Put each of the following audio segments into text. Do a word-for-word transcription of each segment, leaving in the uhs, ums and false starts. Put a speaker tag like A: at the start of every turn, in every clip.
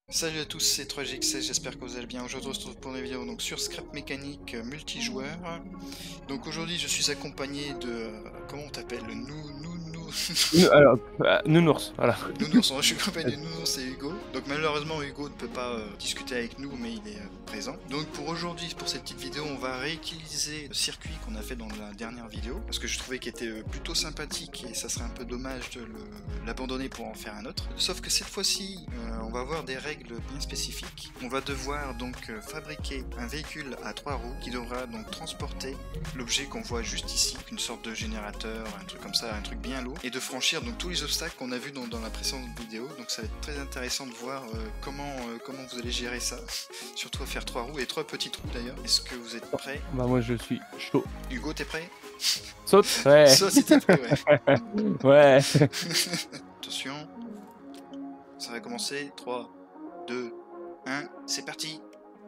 A: Salut à tous, c'est trois G X S, j'espère que vous allez bien. Aujourd'hui on se retrouve pour une vidéo donc, sur Scrap Mécanique multijoueur. Donc aujourd'hui je suis accompagné de... Euh, comment on t'appelle? Nous, nous, nous...
B: Alors, euh, Nounours, voilà.
A: Nounours, je suis accompagné de Nounours et Hugo. Donc malheureusement Hugo ne peut pas euh, discuter avec nous, mais il est euh, présent. Donc pour aujourd'hui, pour cette petite vidéo, on va réutiliser le circuit qu'on a fait dans la dernière vidéo. Parce que je trouvais qu'il était euh, plutôt sympathique et ça serait un peu dommage de l'abandonner pour en faire un autre. Sauf que cette fois-ci, euh, on va avoir des règles bien spécifiques. On va devoir donc euh, fabriquer un véhicule à trois roues qui devra donc transporter l'objet qu'on voit juste ici, une sorte de générateur, un truc comme ça, un truc bien lourd, et de franchir donc tous les obstacles qu'on a vu dans, dans la précédente vidéo. Donc ça va être très intéressant de voir euh, comment euh, comment vous allez gérer ça. Surtout à faire trois roues et trois petites roues d'ailleurs. Est-ce que vous êtes prêts?
B: Bah moi je suis chaud.
A: Hugo, t'es prêt?
B: Saute. Ouais.
A: Saute si t'es prêt, ouais.
B: Ouais.
A: Attention, ça va commencer. trois, deux, un, c'est parti.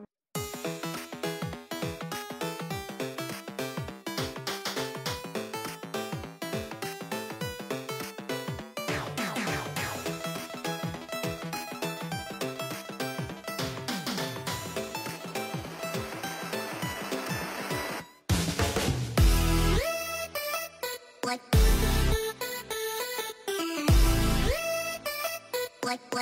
C: What? What? What?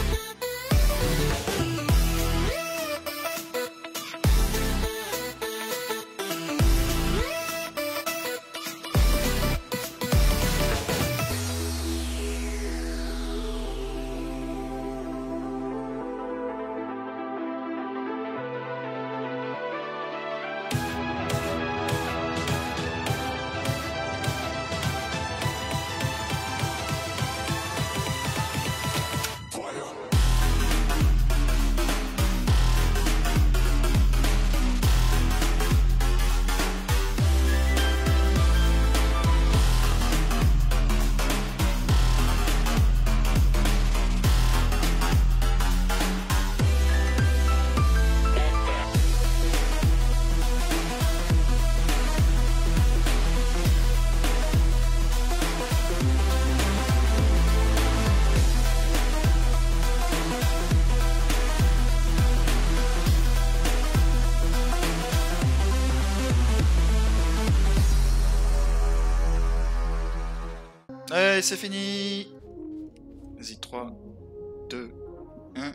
A: Allez, c'est fini. Vas-y, trois, deux, un.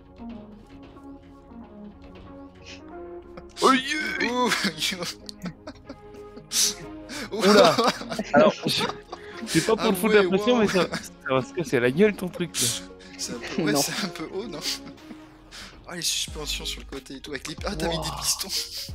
B: Oh,
A: Ouh,
B: Oula. Alors, je... c'est pas pour
A: Ah
B: le foutre
A: ouais,
B: la pression,
A: wow.
B: mais ça, ça va se casser la gueule ton truc là.
A: C'est un peu, ouais, c'est un peu haut, non? Ah, les suspensions sur le côté et tout, avec les... Ah, t'as
B: Wow.
A: mis des pistons.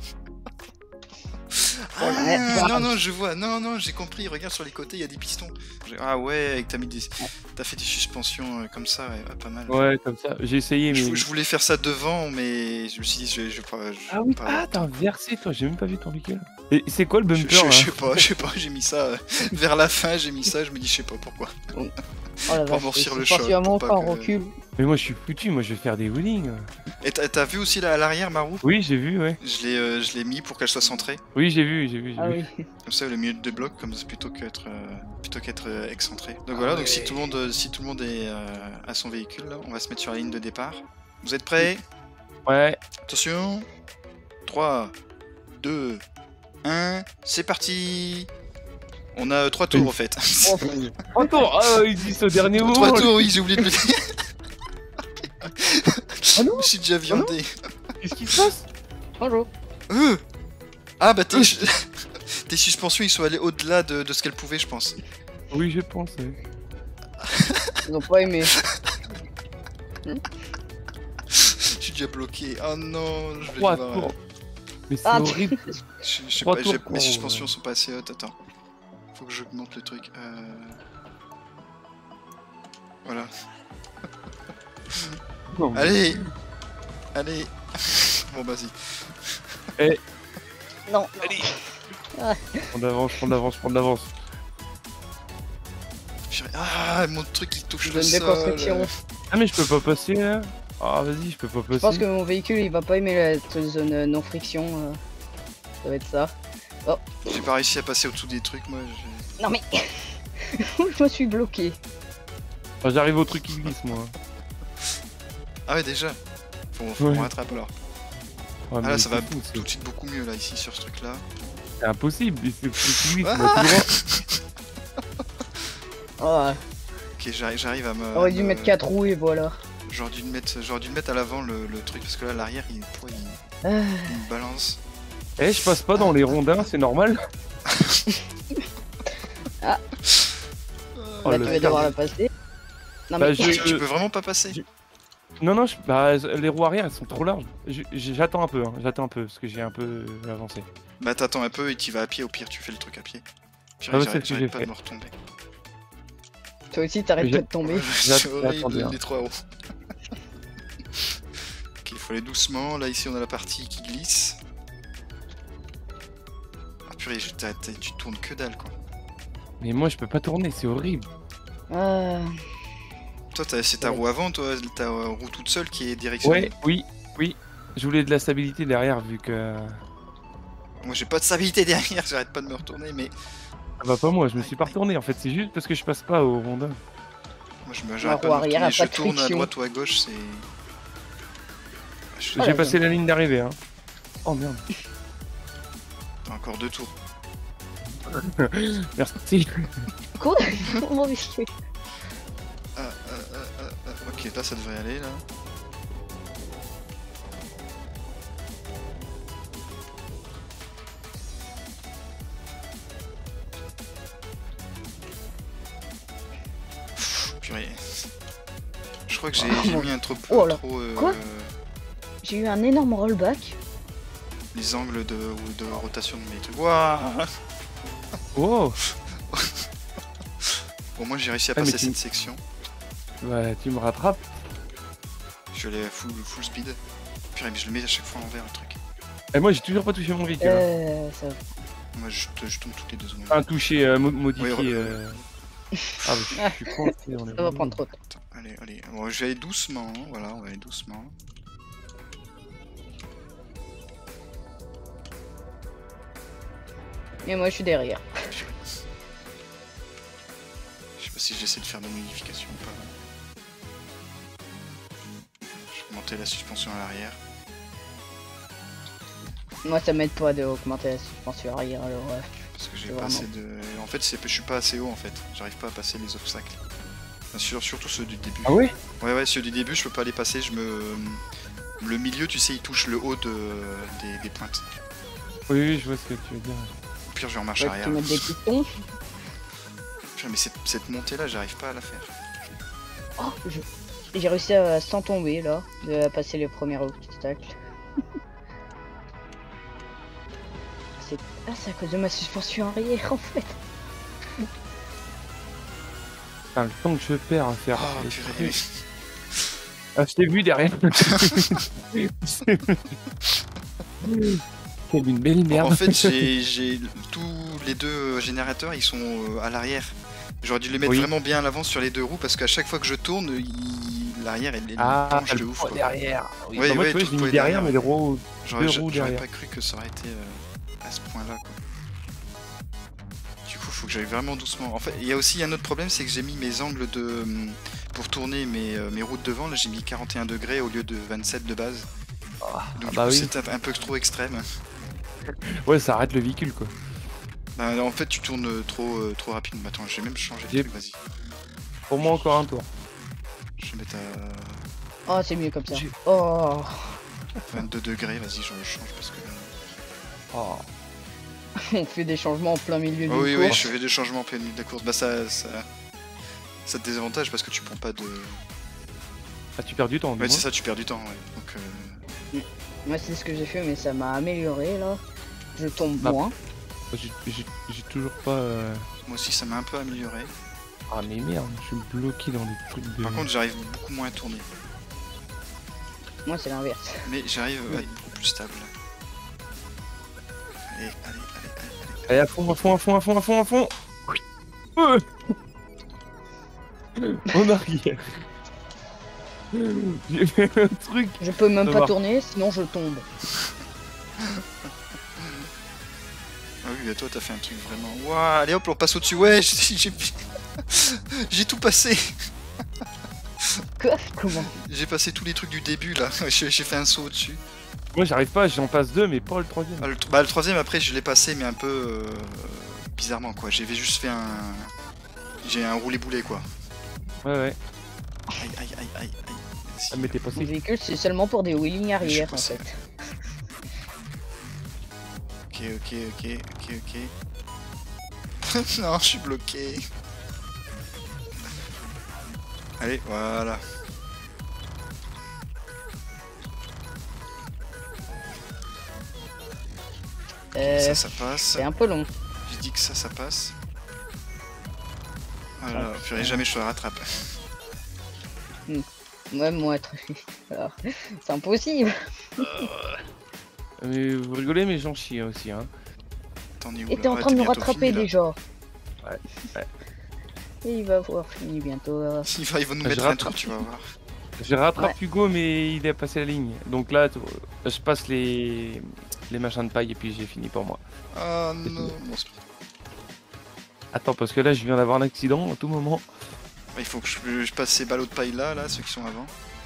C: Oh,
A: Ah, non, non, je vois, non, non, j'ai compris, regarde sur les côtés, il y a des pistons. Ah ouais, t'as mis des... T'as fait des suspensions euh, comme ça, ouais, pas mal.
B: Ouais, comme ça, j'ai essayé mais...
A: Je, je voulais faire ça devant, mais je me suis dit, je, je, je, je
B: Ah oui,
A: pas...
B: ah t'as inversé toi, j'ai même pas vu ton véhicule. Et c'est quoi le
A: Je,
B: bumper
A: je,
B: là?
A: je sais pas, je sais pas, j'ai mis ça euh, vers la fin, j'ai mis ça, je me dis, je sais pas pourquoi.
C: Oh la
A: Pour
C: vache,
A: amortir le
C: c'est
A: choc,
C: particulièrement
A: pour
C: pas
A: pas
C: en
A: que-
C: recul.
B: Mais moi je suis foutu, moi je vais faire des wheelings.
A: Et t'as vu aussi là à l'arrière ma roue?
B: Oui, j'ai vu, ouais.
A: Je l'ai euh, je l'ai mis pour qu'elle soit centrée.
B: Oui, j'ai vu, j'ai vu, j'ai
C: Ah
B: vu.
C: oui.
A: Comme ça, le milieu de blocs, comme ça, plutôt qu'être euh, plutôt qu'être euh, excentré. Donc voilà, donc si tout le monde, euh, si tout le monde est euh, à son véhicule, là, on va se mettre sur la ligne de départ. Vous êtes prêts?
B: Ouais.
A: Attention. trois, deux, un, c'est parti. On a euh, trois tours
B: Oui.
A: en fait.
C: Oh,
B: Attends, ah, ils disent au dernier moment.
A: Trois tours, oui, j'ai oublié de le dire.
B: Ah non,
A: Je suis déjà viandé.
B: qu'est-ce qui se passe?
C: bonjour.
A: Euh ah bah tes, tes suspensions ils sont allées au-delà de, de ce qu'elles pouvaient, je pense.
B: Oui, je pense, ouais.
C: Ils ont pas aimé.
A: Je suis déjà bloqué. Oh non, je vais
B: Trois
A: devoir...
B: tours.
A: euh,
B: Mais c'est
C: Ah,
B: horrible.
A: Je, je sais
B: Trois
A: pas,
B: tours
A: j'ai-
B: pour-
A: mes suspensions sont pas assez hautes, attends. Faut que j'augmente le truc. Euh... Voilà.
B: Non, mais-
A: Allez. Allez. Bon vas-y.
C: Non, non.
B: Allez. Prends d'avance, prends d'avance, prends d'avance.
A: Purée. Ah, mon truc il touche
C: Je
A: le
C: donne des
A: sol.
C: constructions.
B: Ah mais je peux pas passer là. Ah vas-y, je peux pas passer.
C: Je pense que mon véhicule il va pas aimer la zone euh, non friction. euh. Ça va être ça.
A: J'ai pas réussi à passer au-dessous des trucs, moi. j'ai-
C: Non mais je me suis bloqué.
B: Enfin, j'arrive au truc qui glisse moi.
A: Ah ouais, déjà. Faut, faut
B: Ouais.
A: qu'on rattrape alors.
B: Ouais,
A: Ah là,
B: mais
A: ça va
B: c'est fou,
A: tout de suite beaucoup mieux là, ici, sur ce truc-là.
B: C'est impossible. C'est c'est lui qui
A: Ah
B: va tout droit.
C: Oh,
A: Ok, j'arrive j'arrive à me...
C: aurait dû
A: me-
C: mettre quatre roues et voilà.
A: J'aurais dû le mettre, j'aurais dû le mettre à l'avant le, le truc, parce que là, l'arrière, il, pourquoi il,
C: Ah,
A: il me balance.
B: Eh, je passe pas dans les rondins, c'est normal.
C: Ah.
B: Oh,
C: bah,
B: le
C: tu vas devoir la
B: perdu.
C: passer. Non,
B: Bah,
C: mais
B: je-
A: Tu, tu peux vraiment pas passer.
B: je- Non, non, je- bah, les roues arrière, elles sont trop larges. Je- J'attends un peu, hein, j'attends un peu, parce que j'ai un peu avancé.
A: Bah t'attends un peu et tu vas à pied, au pire tu fais le truc à pied. Pire,
B: Ah ouais,
A: j'arrête
B: c'est ce que
A: j'arrête
B: j'ai
A: pas
B: fait.
A: de me retomber.
C: toi aussi, t'arrêtes
B: Mais
C: pas
B: j'ai-
C: de tomber.
A: C'est
B: J'attendais,
A: horrible,
B: hein.
A: les trois roues. Ok, il faut aller doucement. Là, ici, on a la partie qui glisse. Ah purée, je- t'as- t'as- tu tournes que dalle, quoi.
B: Mais moi, je peux pas tourner, c'est horrible.
C: Ah,
A: Toi, t'as- c'est ta
C: Ouais.
A: roue avant, toi, ta euh, roue toute seule qui est directionnée.
B: Ouais, oui, oui. Je voulais de la stabilité derrière, vu que...
A: Moi, j'ai pas de stabilité derrière, j'arrête pas de me retourner, mais
B: Ah bah pas moi, je me suis pas retourné, en fait, c'est juste parce que je passe pas au rondin.
A: moi, je me j'arrête
C: roue
A: pas de me
C: arrière a
A: retourner. Je
C: pas de
A: tourne à
C: friction.
A: droite ou à gauche, c'est... Je-
C: Oh,
B: J'ai
C: la
B: passé la ligne d'arrivée, hein. Oh merde.
A: T'as encore deux tours.
B: Merci.
C: quoi? Comment il fait?
A: Ah, ah, ah, ah, ah. Ok, là, ça devrait aller, là. Pff, Purée. Je crois que j'ai
C: Oh,
A: j'ai
C: mon-
A: mis un trop...
C: Oh là.
A: trop euh,
C: Quoi? J'ai eu un énorme rollback.
A: les angles de, de rotation de mes trucs. Waouh.
B: Oh.
A: Bon, moi, j'ai réussi à
B: Ah, mais
A: passer
B: tu-
A: cette section.
B: Bah, tu me rattrapes.
A: Je suis allé à full, full speed. Purée, mais je le mets à chaque fois à l'envers, le truc.
B: Et moi, j'ai toujours pas touché mon véhicule. hein.
C: Euh, ça va.
A: Moi, je, te- je tombe toutes les deux secondes.
B: Un touché euh, mo- modifié.
A: Oui,
B: euh... Ah, bah, je suis coincé dans les
C: Ça va
B: rondins.
C: prendre trop de temps.
A: Attends, allez, allez. Bon, je vais aller doucement. hein, Voilà, on va aller doucement.
C: Et moi, je suis derrière.
A: Purée. Je sais pas si j'essaie de faire des modifications ou pas. Je vais monter la suspension à l'arrière.
C: Moi, ça m'aide pas de augmenter la suspension arrière, alors ouais.
A: Parce que j'ai
C: C'est
A: pas
C: vraiment-
A: assez de. En fait, c'est- je suis pas assez haut en fait. J'arrive pas à passer les obstacles. Bien sûr, surtout ceux du début.
B: Ah ouais.
A: Ouais, ouais, ceux du début, je peux pas les passer. Je me. Le milieu, tu sais, il touche le haut de... des... des pointes.
B: Oui, oui, je vois ce que tu veux dire.
A: Au pire, je vais en marche
C: Ouais,
A: arrière.
C: tu mets des pitons.
A: Putain, mais cette, cette montée là, j'arrive pas à la faire.
C: Oh, je- j'ai réussi à, sans tomber, là, de passer les premiers obstacles. C'est ah, c'est à cause de ma suspension arrière, en fait.
B: Putain, le temps que je perds à faire.
A: Oh,
B: les
A: purée.
B: trucs. Ah, je t'ai vu derrière. C'est une belle
A: Bon,
B: merde.
A: en fait, j'ai j'ai- tous les deux générateurs, ils sont euh, à l'arrière. J'aurais dû les mettre
B: Oui.
A: vraiment bien à l'avant sur les deux roues parce qu'à chaque fois que je tourne, il- l'arrière elle, elle
B: Ah,
A: penche
B: le
A: de ouf.
B: poids
A: quoi.
B: derrière. Oui,
A: Ouais,
B: bah, moi,
A: ouais,
B: tu vois,
A: tout
B: je
A: le
B: l'ai
A: poids
B: mis
A: est
B: derrière,
A: derrière.
B: mais les roues.
A: J'aurais
B: deux
A: j'a-
B: roues
A: j'aurais
B: derrière.
A: pas cru que ça aurait été euh, à ce point là quoi. Du coup, faut que j'aille vraiment doucement. En fait, il y a aussi un autre problème, c'est que j'ai mis mes angles de hum, pour tourner mes, euh, mes roues de devant, là j'ai mis quarante et un degrés au lieu de vingt-sept de base.
B: Ah,
A: Donc du
B: bah
A: coup,
B: oui.
A: c'est un, un peu trop extrême.
B: Ouais, ça arrête le véhicule, quoi.
A: Bah, en fait, tu tournes euh, trop, euh, trop rapide. Attends, je vais même changer de
B: J'ai-
A: truc, vas-y.
B: Pour moi, encore un tour.
A: Je vais mettre à
C: Oh, c'est mieux comme ça.
B: J'ai-
C: Oh,
A: vingt-deux degrés, vas-y, je le change parce que...
B: Oh.
C: on fait des changements en plein milieu
A: Oh,
C: du
A: oui,
C: cours.
A: oui, je fais des changements en pleine milieu de la course. Bah ça, ça, ça te désavantage parce que tu prends pas de...
B: Ah, tu perds du temps.
A: Ouais,
B: dis-moi.
A: c'est ça, tu perds du temps, ouais. Donc, euh...
C: Moi, c'est ce que j'ai fait, mais ça m'a amélioré, là. Je tombe
B: Bah,
C: moins.
B: J'ai- J'ai j'ai toujours pas. euh,
A: moi aussi, ça m'a un peu amélioré.
B: Ah, mais merde, je suis bloqué dans les trucs de.
A: Par contre, j'arrive beaucoup moins à tourner.
C: Moi, c'est l'inverse.
A: Mais j'arrive à être beaucoup plus stable. Allez, allez, allez, allez, allez.
B: Allez, à fond, à fond, à fond, à fond, à fond, à fond. Euh. En arrière. J'ai fait un truc.
C: Je peux même
B: Ça
C: pas
B: va.
C: tourner, sinon je tombe.
A: Ah oui, bah toi, t'as fait un truc vraiment... Waouh, allez hop, on passe au-dessus. Ouais, j'ai j'ai- j'ai tout passé.
C: Quoi? Comment?
A: J'ai passé tous les trucs du début là, j'ai j'ai fait un saut au-dessus.
B: Moi j'arrive pas, j'en passe deux, mais pas le troisième.
A: Ah, le, bah, le troisième après je l'ai passé mais un peu euh, bizarrement quoi, j'avais juste fait un... J'ai un roulé-boulet quoi.
B: Ouais, ouais.
A: Aïe aïe aïe aïe aïe.
B: Ah, mais t'es
C: Mon
B: passé.
C: véhicule, c'est seulement pour des wheelings arrière en
A: passé.
C: fait.
A: Ok ok ok ok ok. Non je suis bloqué. Allez voilà.
C: Euh,
A: Ça ça passe.
C: c'est un peu long.
A: J'ai dit que ça ça passe. Voilà, je ferai jamais je te rattrape.
C: Ouais, moi, très... Alors, c'est impossible.
B: Mais vous rigolez, mais j'en chie aussi, hein.
A: T'en es où
C: Et
A: là?
C: t'es en
A: Ouais,
C: train de me
A: bientôt
C: rattraper
A: fini, là.
C: déjà.
B: Ouais, ouais.
C: Et il va avoir fini bientôt. là.
A: Il va, il va nous
B: Je
A: mettre un
B: rattrape.
A: truc, tu vas voir.
B: Je rattrape
C: Ouais.
B: Hugo, mais il a passé la ligne. Donc là, t- je passe les... les machins de paille et puis j'ai fini pour moi.
A: Oh non. Bon, c'est-
B: Attends, parce que là, je viens d'avoir un accident à tout moment.
A: il faut que je, je passe ces ballots de paille là, là, ceux qui sont avant.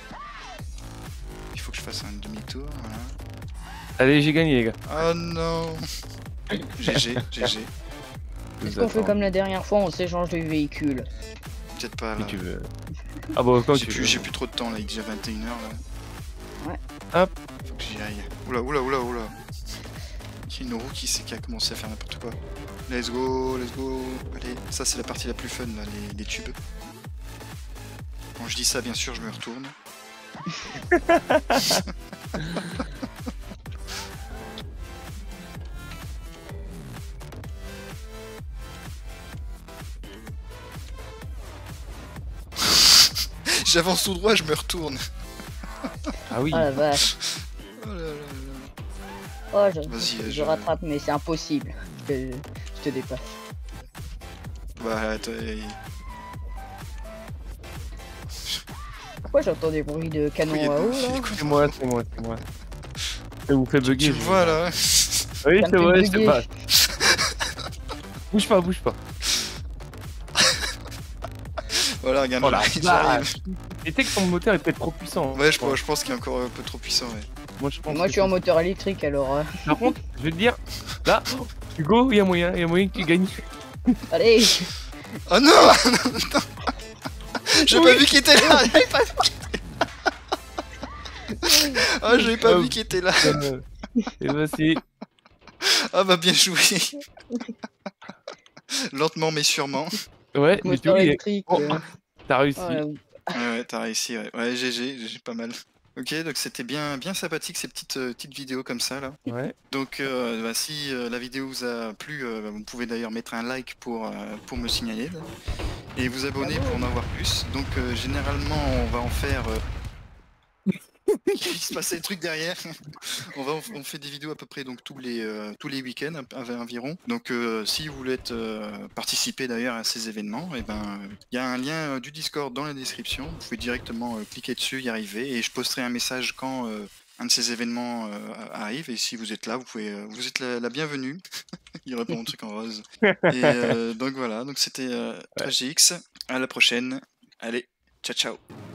A: Il faut que je fasse un demi-tour, voilà.
B: Allez, j'ai gagné, les gars.
A: Oh non. G G, G G.
C: Est-ce qu'on fait comme la dernière fois, on s'échange de véhicules?
A: Peut-être pas
B: Si
A: là.
B: tu veux. Ah bon, quand
A: J'ai
B: tu
A: plus,
B: veux.
A: j'ai plus trop de temps là, il est déjà vingt et une heures là.
C: Ouais.
B: Hop.
A: Faut que j'y aille. Oula, oula, oula, oula. Il y a une roue qui, sait- qui a commencé à faire n'importe quoi. Let's go, let's go. Allez, ça c'est la partie la plus fun là, les, les tubes. Quand je dis ça, bien sûr, je me retourne. J'avance tout droit, je me retourne.
B: Ah oui.
C: Oh la vache.
A: Oh là là là.
C: Oh, je,
A: Vas-y,
C: je,
A: je-
C: rattrape, mais c'est impossible. Je, je te dépasse.
A: Bah, attends,
C: Pourquoi j'entends des bruits de canon
A: il y a
C: à
A: de-
C: eau
A: il y a
C: là?
A: quoi
B: C'est moi, c'est moi, c'est moi. Ça vous fait bugger.
A: Tu
B: je-
A: me vois là?
B: Oui,
C: Ça me
B: c'est
C: fait
B: vrai, je sais
C: bugger.
B: pas. Bouge pas, bouge pas.
A: Voilà, regarde,
B: Oh la
A: j'arrive.
B: vache. Et tu sais que ton moteur est peut-être trop puissant. hein.
A: Ouais, je, pense- je pense qu'il est encore un peu trop puissant, ouais.
B: Moi, je pense
C: Moi
B: que
C: je suis en
B: c'est-
C: moteur électrique alors. euh,
B: Par contre, je vais te dire, là, Hugo, il y a moyen, il y a moyen que tu gagnes.
C: Allez!
A: Oh non, non, non. J'ai pas vu qu'il était là. J'avais pas vu qu'il était là. Ah, j'avais pas vu qu'il était là.
B: Euh, Et voici.
A: Ah bah bien joué. Lentement mais sûrement.
B: Ouais, mais tu
C: Moteur
B: vois, il est-
C: électrique.
B: Oh,
C: euh,
B: t'as réussi.
C: oh, là,
A: Ouais, ouais, t'as réussi, ouais. Ouais, G G, G G, pas mal. Ok, donc c'était bien, bien sympathique ces petites, euh, petites vidéos comme ça là.
B: Ouais.
A: Donc euh, bah, si euh, la vidéo vous a plu, euh, vous pouvez d'ailleurs mettre un like pour, euh, pour me signaler là. Et vous abonner pour en avoir plus. Donc euh, généralement on va en faire... euh, Il se passe des trucs derrière. on, va, on fait des vidéos à peu près donc tous les, euh, tous les week-ends un- environ. Donc euh, si vous voulez être, euh, participer d'ailleurs à ces événements, et ben il y a un lien euh, du Discord dans la description. Vous pouvez directement euh, cliquer dessus, y arriver, et je posterai un message quand euh, un de ces événements euh, arrive. Et si vous êtes là, vous pouvez, euh, vous êtes la, la bienvenue. Il répond un truc en rose. Et euh, donc voilà. Donc c'était euh, trois G X. À la prochaine. Allez, ciao ciao.